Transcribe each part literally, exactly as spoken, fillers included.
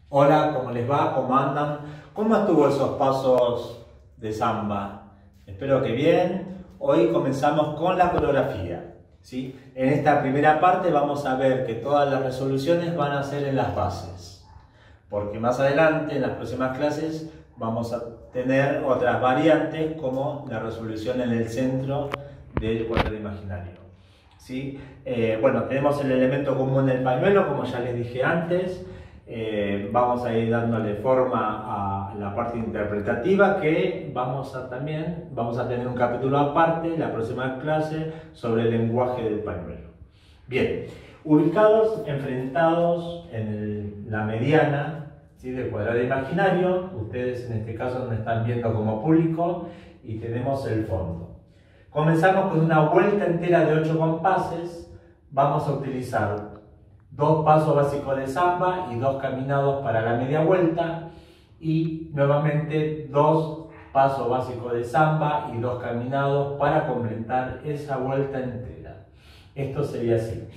Hola, ¿cómo les va? ¿Cómo andan? ¿Cómo estuvo esos pasos de samba? Espero que bien. Hoy comenzamos con la coreografía, ¿sí? En esta primera parte vamos a ver que todas las resoluciones van a ser en las bases, porque más adelante, en las próximas clases, vamos a tener otras variantes como la resolución en el centro del cuadrado imaginario, ¿sí? Eh, bueno, tenemos el elemento común del pañuelo, como ya les dije antes. Eh, vamos a ir dándole forma a la parte interpretativa, que vamos a también vamos a tener un capítulo aparte la próxima clase sobre el lenguaje del pañuelo. Bien, ubicados, enfrentados en el, la mediana, ¿sí?, del cuadrado imaginario. Ustedes en este caso nos están viendo como público y tenemos el fondo. Comenzamos con una vuelta entera de ocho compases. Vamos a utilizar dos pasos básicos de samba y dos caminados para la media vuelta, y nuevamente dos pasos básicos de samba y dos caminados para completar esa vuelta entera. Esto sería así.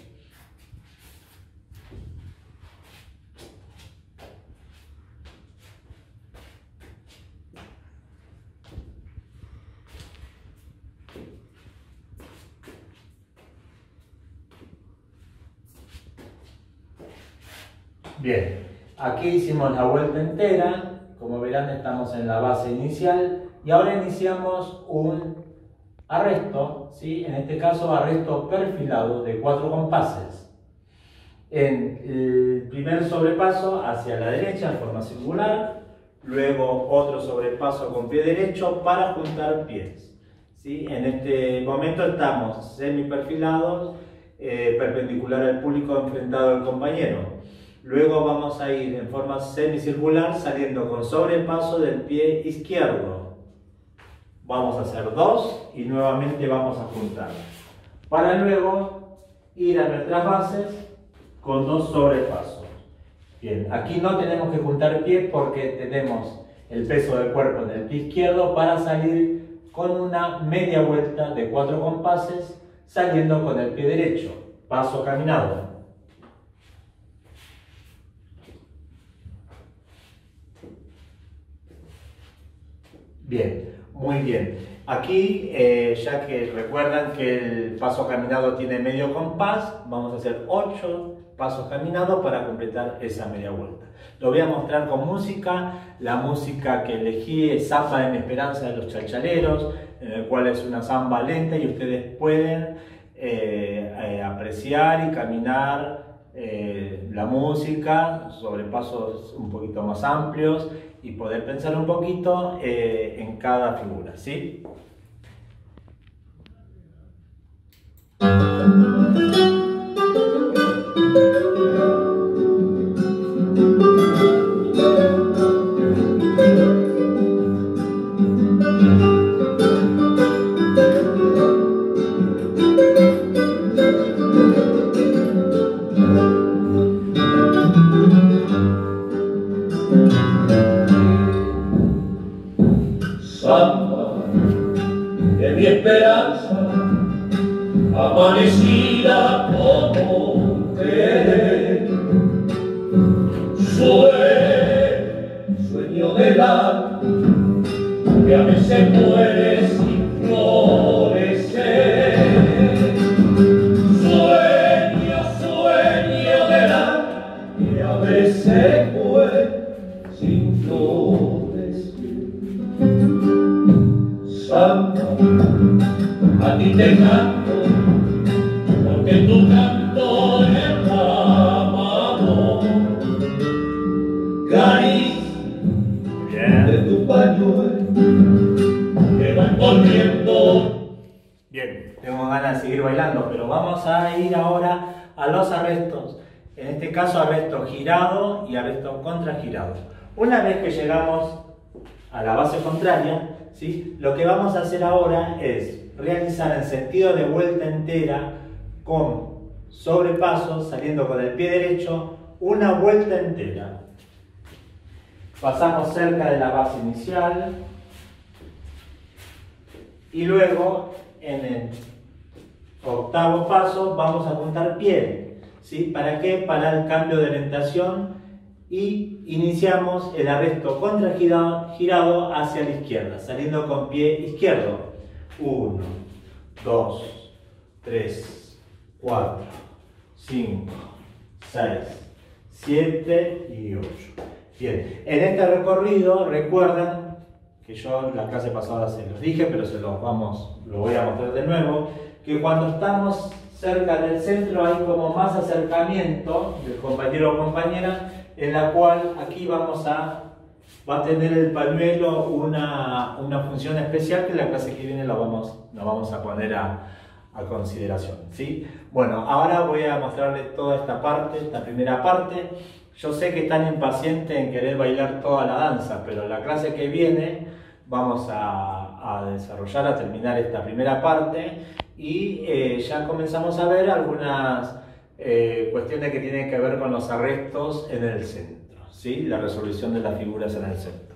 Bien, aquí hicimos la vuelta entera. Como verán, estamos en la base inicial y ahora iniciamos un arresto, ¿sí? En este caso arresto perfilado de cuatro compases. En el primer sobrepaso hacia la derecha en forma circular, luego otro sobrepaso con pie derecho para juntar pies, ¿sí? En este momento estamos semi-perfilados, eh, perpendicular al público, enfrentado al compañero. Luego vamos a ir en forma semicircular saliendo con sobrepaso del pie izquierdo. Vamos a hacer dos y nuevamente vamos a juntar, para luego ir a nuestras bases con dos sobrepasos. Bien, aquí no tenemos que juntar pies porque tenemos el peso del cuerpo en el pie izquierdo para salir con una media vuelta de cuatro compases saliendo con el pie derecho. Paso caminado. Bien, muy bien. Aquí, eh, ya que recuerdan que el paso caminado tiene medio compás, vamos a hacer ocho pasos caminados para completar esa media vuelta. Lo voy a mostrar con música. La música que elegí es Samba en Esperanza de los Chalchaleros, en el cual es una samba lenta y ustedes pueden eh, eh, apreciar y caminar eh, la música sobre pasos un poquito más amplios y poder pensar un poquito eh, en cada figura, ¿sí? Samba de mi esperanza, amanecida como un querer. Sueño, sueño del alma que a veces muere sin florecer. Sueño, sueño del alma que a veces muere sin florecer. Samba, a ti te canto, porque tu canto derrama amor. Caricia de tu pañuelo que va envolviendo. Bien, tengo ganas de seguir bailando, pero vamos a ir ahora a los arrestos. En este caso, arresto girado y arresto contragirado. Una vez que llegamos a la base contraria, ¿sí?, lo que vamos a hacer ahora es realizar en sentido de vuelta entera con sobrepaso, saliendo con el pie derecho, una vuelta entera. Pasamos cerca de la base inicial y luego en el octavo paso vamos a juntar pie, ¿sí? ¿Para qué? Para el cambio de orientación y iniciamos el arresto contragirado hacia la izquierda, saliendo con pie izquierdo. uno, dos, tres, cuatro, cinco, seis, siete y ocho. Bien, en este recorrido recuerdan que yo en la clase pasada se los dije, pero se los vamos, lo voy a mostrar de nuevo, que cuando estamos cerca del centro hay como más acercamiento del compañero o compañera, en la cual aquí vamos a, va a tener el pañuelo una, una función especial que en la clase que viene la vamos, la vamos a poner a, a consideración, ¿sí? Bueno, ahora voy a mostrarles toda esta parte, esta primera parte. Yo sé que están impacientes en querer bailar toda la danza, pero la clase que viene vamos a, a desarrollar, a terminar esta primera parte y eh, ya comenzamos a ver algunas eh, cuestiones que tienen que ver con los arrestos en el centro, ¿sí? La resolución de las figuras en el centro.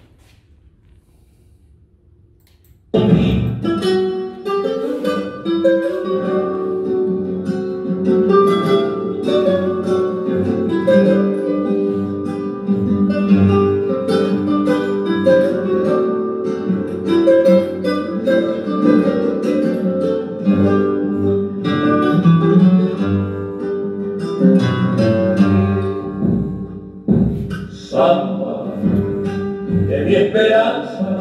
Samba de mi esperanza,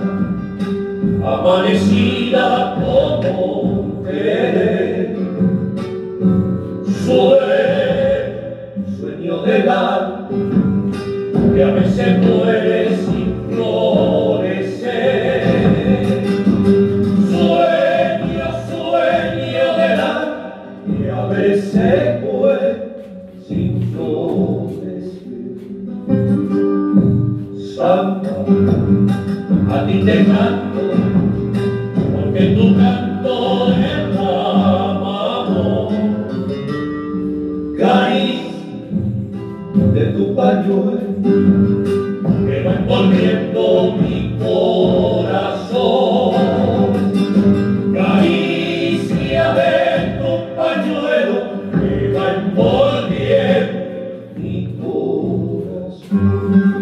amanecida como un querer, sueño, sueño del alma que a veces muere sin florecer, sueño, sueño del alma que a veces muere sin florecer. Samba, a ti te canto, porque tu canto derrama amor. Caricia de tu pañuelo que va envolviendo mi corazón. Caricia de tu pañuelo que va envolviendo mi corazón.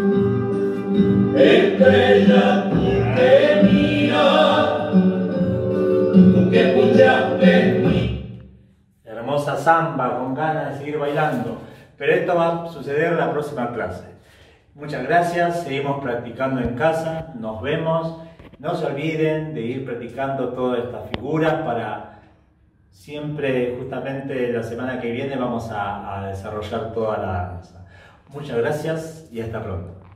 Estrella, tú que miras, tú que escuchaste mi... Hermosa samba, con ganas de seguir bailando. Pero esto va a suceder en la próxima clase. Muchas gracias, seguimos practicando en casa, nos vemos. No se olviden de ir practicando todas estas figuras para siempre, justamente la semana que viene vamos a, a desarrollar toda la danza. Muchas gracias y hasta pronto.